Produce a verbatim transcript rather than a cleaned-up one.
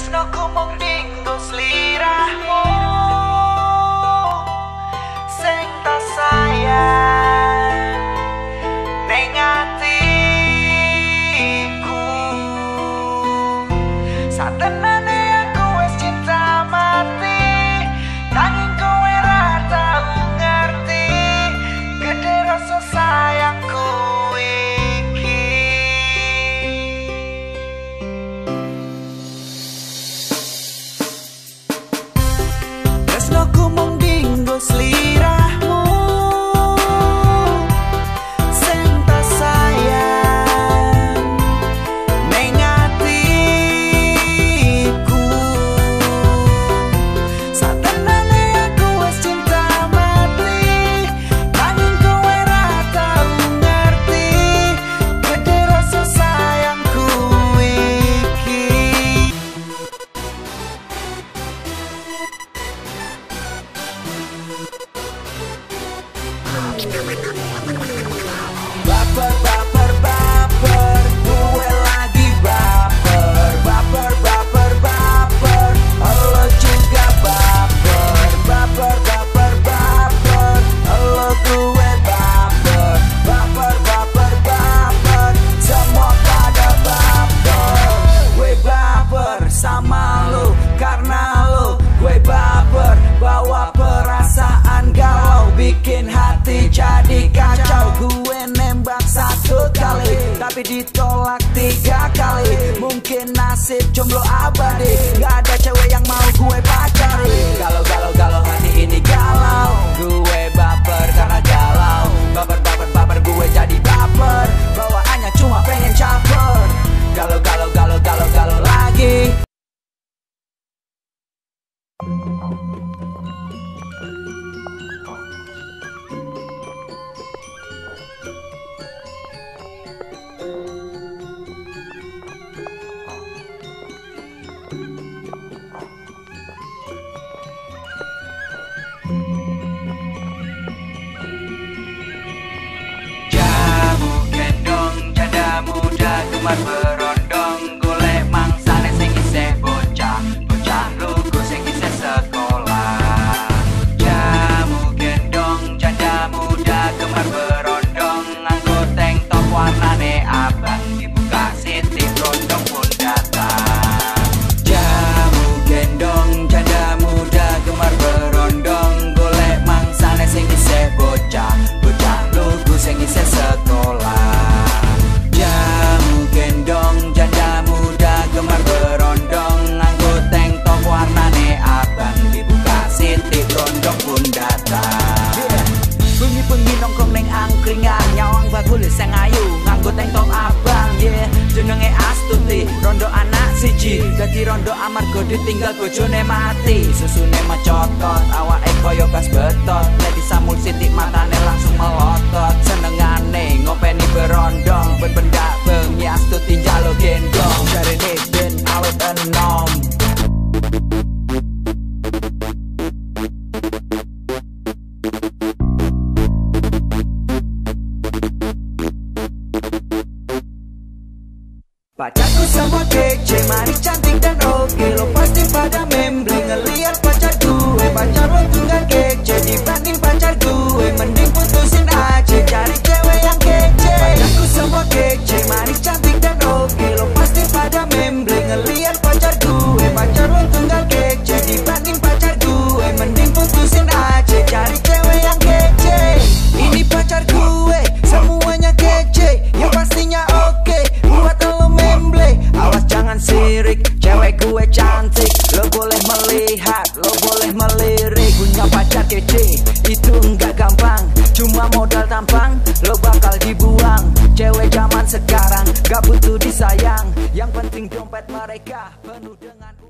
Tresnoku mung dinggo sliramu sing tak sayang ning atiku. Satenane aku wis cinta mati, nanging kowe ra tau ngerti gede rasa sayangku iki. Tresnoku mung dinggo sliramu sing tak sayang ning atiku. Satenane aku wis cinta mati, nanging kowe ra tau ngerti gede rasa sayangku iki. Baper, baper, baper, gue lagi baper. Baper, baper, baper, lo juga baper. Baper, baper, baper, lo gue baper. Baper, baper, baper, semua pada baper. Gue baper sama lo, karena lo gue baper. Bawa perasaan galau, bikin hati jadi kacau. Gue nembak satu kali, tapi ditolak tiga kali. Mungkin nasib jomblo abadi, gak ada cewek yang mau gue pacari. Galau, galau, galau, hati ini galau. Gue baper karena galau. Baper, baper, baper, gue jadi baper. Bawaannya cuma pengen caper. Galau, galau, galau, galau, galau lagi. Jamu gendong janda muda gemar berondong, golek mangsane sing isih bocah, bocah lugu sing isih sekolah. Jamu gendong janda muda gemar berondong, nganggo tank top warnane abang, dibuka siti rondong pun datang. Jamu gendong janda muda gemar berondong, golek mangsane sing isih bocah, bocah lugu sing isih sekolah. Jamu gendong janda muda gemar berondong, nganggo tank top warnane abang, dibuka siti rondong pun datang. Bengi-bengi nongkrong ning angkringan, nyawang bakul sing ayu, nganggo tank top abang. Yeah, jenenge Astuti, rondo anak siji, dadi rondo amarga ditinggal bojone mati. Susune mecotot, awake koyo gas betot, nek disamul sithik matane langsung melotot. Senengane ngopeni berondong, ben bendak bengi Astuti njaluk gendong. Jarene ben awet enom. Pacarku semua kece, manis, cantik dan oke. Lo pasti pada membeli ngeliat pacar gue. Pacar lo tunggal kece dibanding pacar gue, mending putusin aja cari cewek yang kece. Pacarku semua kece, manis, cantik dan oke. Lo pasti pada membeli ngeliat pacar gue. Pacar lo tunggal kece dibanding pacar gue, mending putusin aja cari cewek yang kece. Ini pacar gue, semuanya kece, ya pastinya oke. Buat lo memble, awas jangan sirik, cewek gue cantik. Lo boleh melihat, lo boleh melirik. Punya pacar kece, itu enggak gampang, cuma modal tampang, lo bakal dibuang. Cewek zaman sekarang gak butuh disayang, yang penting dompet mereka penuh dengan